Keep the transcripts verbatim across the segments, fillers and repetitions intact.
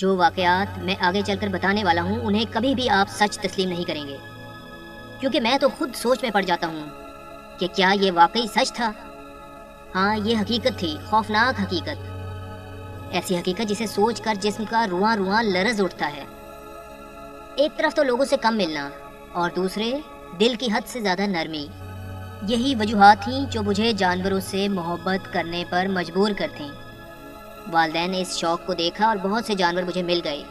جو واقعات میں آگے چل کر بتانے والا ہوں انہیں کبھی بھی آپ سچ تسلیم نہیں کریں گے، کیونکہ میں تو خود سوچ میں پڑ جاتا ہوں کہ کیا یہ واقعی سچ تھا۔ ہاں، یہ حقیقت تھی، خوفناک حقیقت، ایسی حقیقت جسے سوچ کر جسم کا رواں رواں لرز اٹھتا ہے۔ ایک طرف تو لوگوں سے کم ملنا اور دوسرے دل کی حد سے زیادہ نرمی، یہی وجوہات تھیں جو مجھے جانوروں سے محبت کرنے پر مجبور کرتیں۔ والدین نے اس شوق کو دیکھا اور بہت سے جانور مجھے مل گئے۔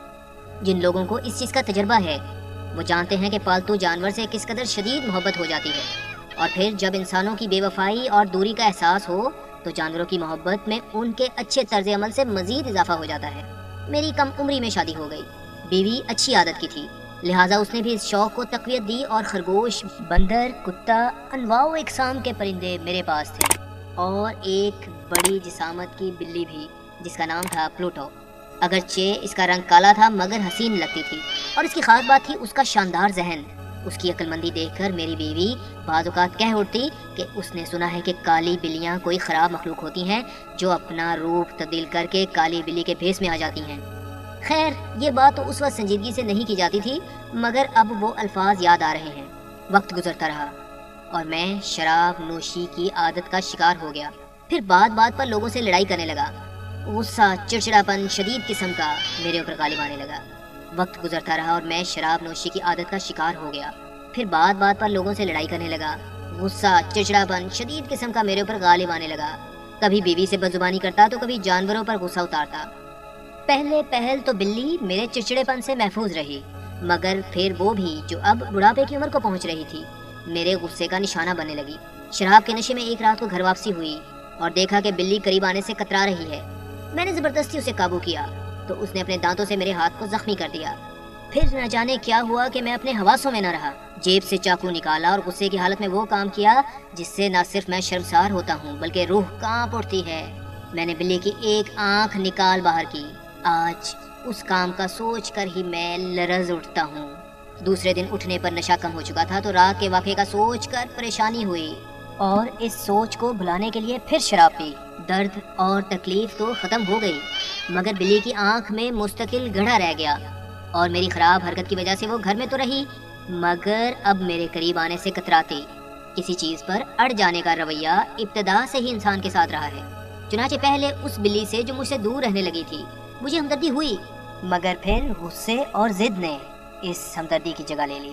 جن لوگوں کو اس چیز کا تجربہ ہے وہ جانتے ہیں کہ پالتو جانور سے کس قدر شدید محبت ہو جاتی ہے، اور پھر جب انسانوں کی بے وفائی اور دوری کا احساس ہو تو جانوروں کی محبت میں ان کے اچھے طرز عمل سے مزید اضافہ ہو جاتا ہے۔ میری کم عمری میں شادی ہو گئی، بیوی اچھی عادت کی تھی، لہٰذا اس نے بھی اس شوق کو تقویت دی، اور خرگوش، بندر، کتا، انواع و اقسام کے پرندے میرے پاس تھے، اور ایک بڑی جسامت کی بلی بھی جس کا نام تھا پلوٹو۔ اگرچہ اس کا رنگ کالا تھا مگر حسین لگتی تھی، اور اس کی خاص بات تھی اس کا شاندار ذہن۔ اس کی عقل مندی دیکھ کر میری بیوی بعض اوقات کہہ اٹھتی کہ اس نے سنا ہے کہ کالی بلیاں کوئی خراب مخلوق ہوتی ہیں جو اپنا روپ تبدیل کر کے کالی بلی کے بھیس میں آ جاتی ہیں۔ خیر، یہ بات تو اس وقت سنجیدگی سے نہیں کی جاتی تھی، مگر اب وہ الفاظ یاد آ رہے ہیں۔ وقت گزرتا رہا اور میں شراب نوشی کی عادت کا شکار ہو گیا۔ پھر بات بات پر لوگوں سے لڑائی کرنے لگا، غصہ، چڑچڑاپن شدید قسم کا میرے اوپر غالب آنے لگا۔ وقت گزرتا رہا اور میں شراب نوشی کی عادت کا شکار ہو گیا۔ پھر بات بات پر لوگوں سے لڑائی کرنے لگا، غصہ، چڑچڑاپن شدید قسم کا میرے اوپر غالب آنے لگا۔ کبھی بیوی سے بدزبانی کرتا تو کبھی جانوروں پر غصہ اتارتا۔ پہلے پہل تو بلی میرے چڑچڑے پن سے محفوظ رہی، مگر پھر وہ بھی جو اب بڑھاپے کی عمر کو پہنچ رہی تھی میرے غصے کا نشانہ بننے لگی۔ شراب کے نشے میں ایک رات کو گھر واپسی ہوئی اور دیکھا کہ بلی قریب آنے سے کترا رہی ہے۔ میں نے زبردستی اسے قابو کیا تو اس نے اپنے دانتوں سے میرے ہاتھ کو زخمی کر دیا۔ پھر نہ جانے کیا ہوا کہ میں اپنے حواسوں میں نہ رہا، جیب سے چاقو نکالا اور غصے کی حالت میں وہ کام کیا جس سے نہ صرف میں شرمسار ہوتا ہوں بلکہ روح کانپ اٹھتی ہے۔ میں نے بلی کی ایک آنکھ نکال باہر کی۔ آج اس کام کا سوچ کر ہی میں لرز اٹھتا ہوں۔ دوسرے دن اٹھنے پر نشہ کم ہو چکا تھا تو رات کے واقعے کا سوچ کر پریشانی ہوئی، اور اس سوچ کو بھلانے کے لیے پھر شراب پی۔ درد اور تکلیف تو ختم ہو گئی، مگر بلی کی آنکھ میں مستقل گڑھا رہ گیا، اور میری خراب حرکت کی وجہ سے وہ گھر میں تو رہی مگر اب میرے قریب آنے سے کتراتی۔ کسی چیز پر اڑ جانے کا رویہ ابتدا سے ہی انسان کے ساتھ رہا ہے۔ چنانچہ پہلے اس بلی سے جو مجھ سے دور رہنے لگی تھی مجھے ہمدردی ہوئی، مگر پھر غصے اور ضد نے اس ہمدردی کی جگہ لے لی۔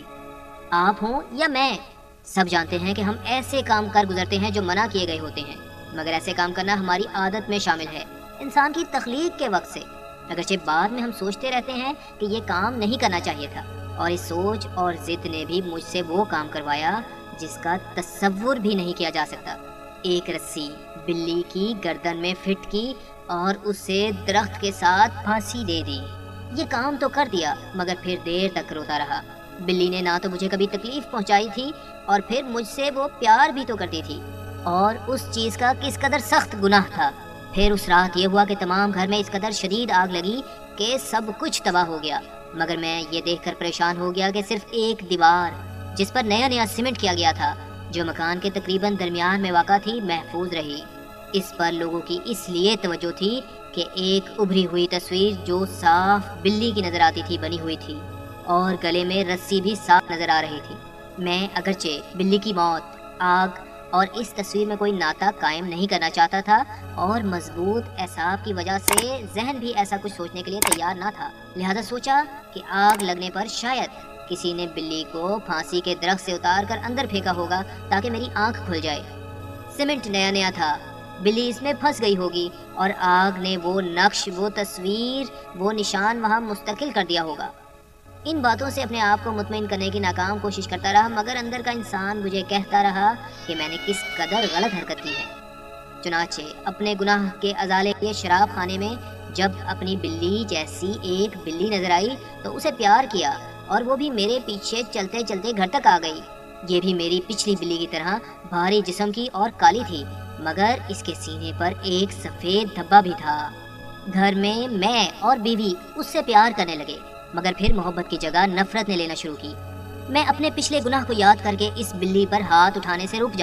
آپ ہوں یا میں، سب جانتے ہیں کہ ہم ایسے کام کر گزرتے ہیں جو منع کیے گئے ہوتے ہیں، مگر ایسے کام کرنا ہماری عادت میں شامل ہے انسان کی تخلیق کے وقت سے، اگرچہ بعد میں ہم سوچتے رہتے ہیں کہ یہ کام نہیں کرنا چاہیے تھا، اور اس سوچ اور ضد نے بھی مجھ سے وہ کام کروایا جس کا تصور بھی نہیں کیا جا سکتا۔ ایک رسی بلی کی گردن میں فٹ کی اور اسے درخت کے ساتھ پھانسی دے دی۔ یہ کام تو کر دیا مگر پھر دیر تک روتا رہا۔ بلی نے نہ تو مجھے کبھی تکلیف پہنچائی تھی اور پھر مجھ سے وہ پیار بھی تو کرتی تھی، اور اس چیز کا کس قدر سخت گناہ تھا۔ پھر اس رات یہ ہوا کہ تمام گھر میں اس قدر شدید آگ لگی کہ سب کچھ تباہ ہو گیا، مگر میں یہ دیکھ کر پریشان ہو گیا کہ صرف ایک دیوار جس پر نیا نیا سیمنٹ کیا گیا تھا، جو مکان کے تقریباً درمیان میں واقع تھی، محفوظ رہی۔ اس پر لوگوں کی اس لیے توجہ تھی کہ ایک ابھری ہوئی تصویر جو صاف بلی کی نظر آتی تھی بنی ہوئی تھی، اور گلے میں رسی بھی صاف نظر آ رہی تھی۔ میں اگرچہ بلی کی موت، آگ اور اس تصویر میں کوئی ناطہ قائم نہیں کرنا چاہتا تھا، اور مضبوط اعصاب کی وجہ سے ذہن بھی ایسا کچھ سوچنے کے لیے تیار نہ تھا، لہذا سوچا کہ آگ لگنے پر شاید کسی نے بلی کو پھانسی کے درخت سے اتار کر اندر پھینکا ہوگا تاکہ میری آنکھ کھل جائے۔ سیمنٹ نیا نیا تھا، بلی اس میں پھنس گئی ہوگی اور آگ نے وہ نقش، وہ تصویر، وہ نشان وہاں مستقل کر دیا ہوگا۔ ان باتوں سے اپنے آپ کو مطمئن کرنے کی ناکام کوشش کرتا رہا، مگر اندر کا انسان مجھے کہتا رہا کہ میں نے کس قدر غلط حرکت کی ہے۔ چنانچہ اپنے گناہ کے ازالے کے شراب خانے میں جب اپنی بلی جیسی ایک بلی نظر آئی تو اسے پیار کیا، اور وہ بھی میرے پیچھے چلتے چلتے گھر تک آ گئی۔ یہ بھی میری پچھلی بلی کی طرح بھاری جسم کی اور کالی تھی، مگر اس کے سینے پر ایک سفید دھبا بھی تھا۔ گھر میں میں اور بیوی اس سے پیار کرنے لگے، مگر پھر محبت کی جگہ نفرت نے لینا شروع کی۔ میں اپنے پچھلے گناہ کو یاد کر کے اس بلی پر ہاتھ اٹھانے سے رک جاتا،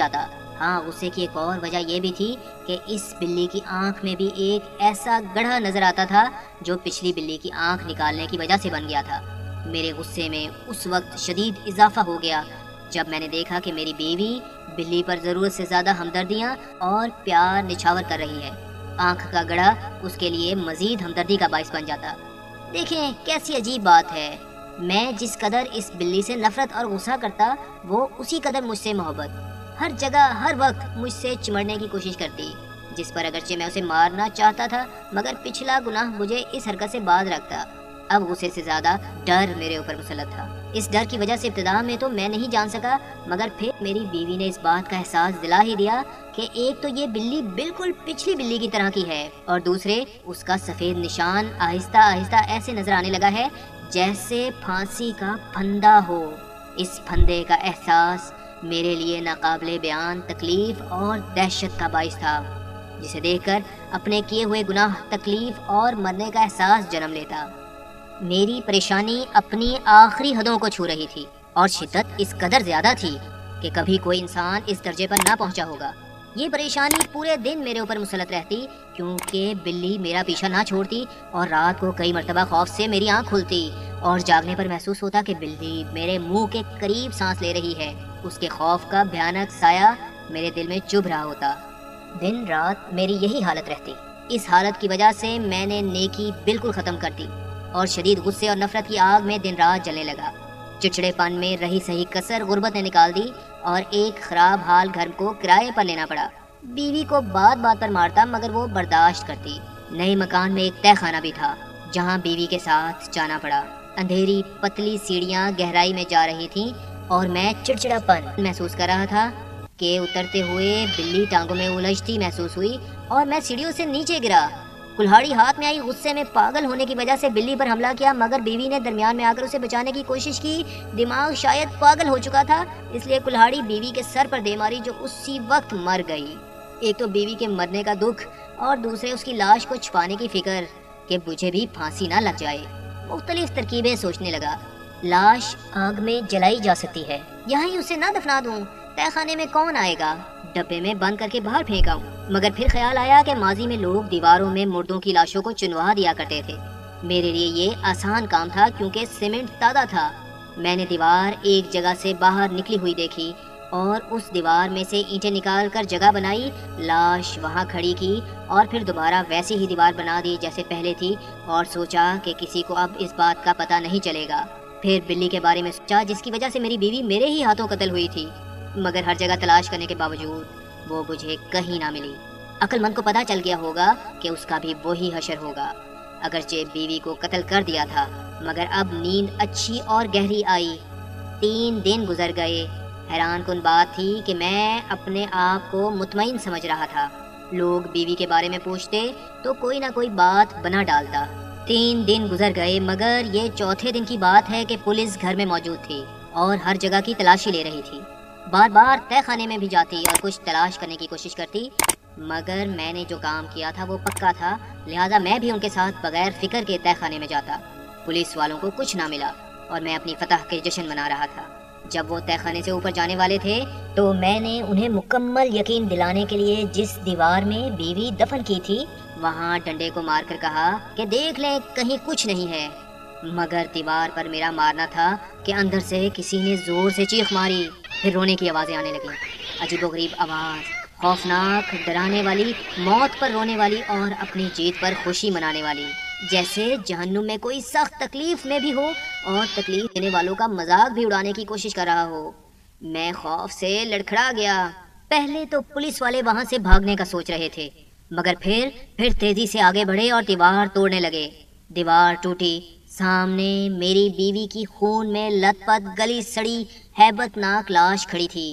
ہاں، غصے کی ایک اور وجہ یہ بھی تھی کہ اس بلی کی آنکھ میں بھی ایک ایسا گڑھا نظر آتا تھا جو پچھلی بلی کی آنکھ نکالنے کی وجہ سے بن گیا تھا۔ میرے غصے میں اس وقت شدید اضافہ ہو گیا جب میں نے دیکھا کہ میری بیوی بلی پر ضرورت سے زیادہ ہمدردیاں اور پیار نچھاور کر رہی ہے۔ آنکھ کا گڑھا اس کے لیے مزید ہمدردی کا باعث بن جاتا۔ دیکھیں کیسی عجیب بات ہے، میں جس قدر اس بلی سے نفرت اور غصہ کرتا، وہ اسی قدر مجھ سے محبت، ہر جگہ ہر وقت مجھ سے چمڑنے کی کوشش کرتی، جس پر اگرچہ میں اسے مارنا چاہتا تھا مگر پچھلا گناہ مجھے اس حرکت سے باز رکھتا۔ اب غصے سے زیادہ ڈر میرے اوپر مسلط تھا۔ اس ڈر کی وجہ سے ابتدا میں تو میں نہیں جان سکا، مگر پھر میری بیوی نے اس بات کا احساس دلا ہی دیا کہ ایک تو یہ بلی بالکل پچھلی بلی کی طرح کی ہے، اور دوسرے اس کا سفید نشان آہستہ آہستہ ایسے نظر آنے لگا ہے جیسے پھانسی کا پھندا ہو۔ اس پھندے کا احساس میرے لیے ناقابل بیان تکلیف اور دہشت کا باعث تھا، جسے دیکھ کر اپنے کیے ہوئے گناہ، تکلیف اور مرنے کا احساس جنم لیتا۔ میری پریشانی اپنی آخری حدوں کو چھو رہی تھی، اور شدت اس قدر زیادہ تھی کہ کبھی کوئی انسان اس درجے پر نہ پہنچا ہوگا۔ یہ پریشانی پورے دن میرے اوپر مسلط رہتی، کیونکہ بلی میرا پیچھا نہ چھوڑتی، اور رات کو کئی مرتبہ خوف سے میری آنکھ کھلتی، اور جاگنے پر محسوس ہوتا کہ بلی میرے منہ کے قریب سانس لے رہی ہے۔ اس کے خوف کا بھیانک سایہ میرے دل میں چبھ رہا ہوتا۔ دن رات میری یہی حالت رہتی۔ اس حالت کی وجہ سے میں نے نیکی بالکل ختم کر دی، اور شدید غصے اور نفرت کی آگ میں دن رات جلنے لگا۔ چڑچڑے پن میں رہی صحیح کسر غربت نے نکال دی، اور ایک خراب حال گھر کو کرائے پر لینا پڑا۔ بیوی کو بات بات پر مارتا مگر وہ برداشت کرتی۔ نئے مکان میں ایک تہہ خانہ بھی تھا جہاں بیوی کے ساتھ جانا پڑا۔ اندھیری پتلی سیڑھیاں گہرائی میں جا رہی تھیں، اور میں چڑچڑا پن محسوس کر رہا تھا کہ اترتے ہوئے بلی ٹانگوں میں الجھتی محسوس ہوئی، اور میں سیڑھیوں سے نیچے گرا۔ کلہاڑی ہاتھ میں آئی، غصے میں پاگل ہونے کی وجہ سے بلی پر حملہ کیا، مگر بیوی نے درمیان میں آ کر اسے بچانے کی کوشش کی۔ دماغ شاید پاگل ہو چکا تھا، اس لیے کلہاڑی بیوی کے سر پر دے ماری، جو اسی وقت مر گئی۔ ایک تو بیوی کے مرنے کا دکھ، اور دوسرے اس کی لاش کو چھپانے کی فکر کہ مجھے بھی پھانسی نہ لگ جائے۔ مختلف ترکیبیں سوچنے لگا۔ لاش آگ میں جلائی جا سکتی ہے، یہاں ہی اسے نہ دفنا دوں، تہہ خانے میں کون آئے گا، ڈبے میں بند کر کے باہر پھینکا ہوں۔ مگر پھر خیال آیا کہ ماضی میں لوگ دیواروں میں مردوں کی لاشوں کو چنوا دیا کرتے تھے۔ میرے لیے یہ آسان کام تھا کیونکہ سیمنٹ تازہ تھا۔ میں نے دیوار ایک جگہ سے باہر نکلی ہوئی دیکھی، اور اس دیوار میں سے اینٹیں نکال کر جگہ بنائی، لاش وہاں کھڑی کی، اور پھر دوبارہ ویسی ہی دیوار بنا دی جیسے پہلے تھی، اور سوچا کہ کسی کو اب اس بات کا پتہ نہیں چلے گا۔ پھر بلی کے بارے میں سوچا جس کی وجہ سے میری بیوی میرے ہی ہاتھوں قتل ہوئی تھی، مگر ہر جگہ تلاش کرنے کے باوجود وہ مجھے کہیں نہ ملی۔ عقل مند کو پتہ چل گیا ہوگا کہ اس کا بھی وہی حشر ہوگا۔ اگرچہ بیوی کو قتل کر دیا تھا، مگر اب نیند اچھی اور گہری آئی۔ تین دن گزر گئے۔ حیران کن بات تھی کہ میں اپنے آپ کو مطمئن سمجھ رہا تھا۔ لوگ بیوی کے بارے میں پوچھتے تو کوئی نہ کوئی بات بنا ڈالتا۔ تین دن گزر گئے، مگر یہ چوتھے دن کی بات ہے کہ پولیس گھر میں موجود تھی اور ہر جگہ کی تلاشی لے رہی تھی۔ بار بار تہہ خانے میں بھی جاتی اور کچھ تلاش کرنے کی کوشش کرتی، مگر میں نے جو کام کیا تھا وہ پکا تھا، لہذا میں بھی ان کے ساتھ بغیر فکر کے تہہ خانے میں جاتا۔ پولیس والوں کو کچھ نہ ملا، اور میں اپنی فتح کے جشن منا رہا تھا۔ جب وہ تہہ خانے سے اوپر جانے والے تھے تو میں نے انہیں مکمل یقین دلانے کے لیے جس دیوار میں بیوی دفن کی تھی وہاں ڈنڈے کو مار کر کہا کہ دیکھ لیں کہیں کچھ نہیں ہے، مگر دیوار پر میرا مارنا تھا کہ اندر سے کسی نے زور سے چیخ ماری۔ پھر رونے کی آوازیں آنے لگیں، عجیب و غریب آواز، خوفناک، ڈرانے والی، موت پر رونے والی اور اپنی جیت پر خوشی منانے والی، جیسے جہنم میں کوئی سخت تکلیف میں بھی ہو اور تکلیف دینے والوں کا مذاق بھی اڑانے کی کوشش کر رہا ہو۔ میں خوف سے لڑکھڑا گیا۔ پہلے تو پولیس والے وہاں سے بھاگنے کا سوچ رہے تھے، مگر پھر پھر تیزی سے آگے بڑھے اور دیوار توڑنے لگے۔ دیوار ٹوٹی، سامنے میری بیوی کی خون میں لت پت گلی سڑی ہیبت ناک لاش کھڑی تھی،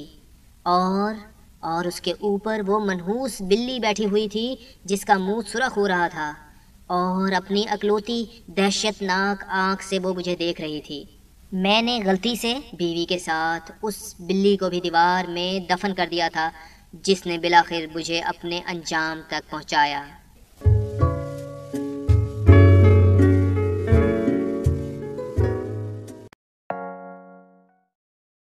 اور اور اس کے اوپر وہ منحوس بلی بیٹھی ہوئی تھی جس کا منہ سرخ ہو رہا تھا، اور اپنی اکلوتی دہشت ناک آنکھ سے وہ مجھے دیکھ رہی تھی۔ میں نے غلطی سے بیوی کے ساتھ اس بلی کو بھی دیوار میں دفن کر دیا تھا جس نے بلاخر مجھے اپنے انجام تک پہنچایا۔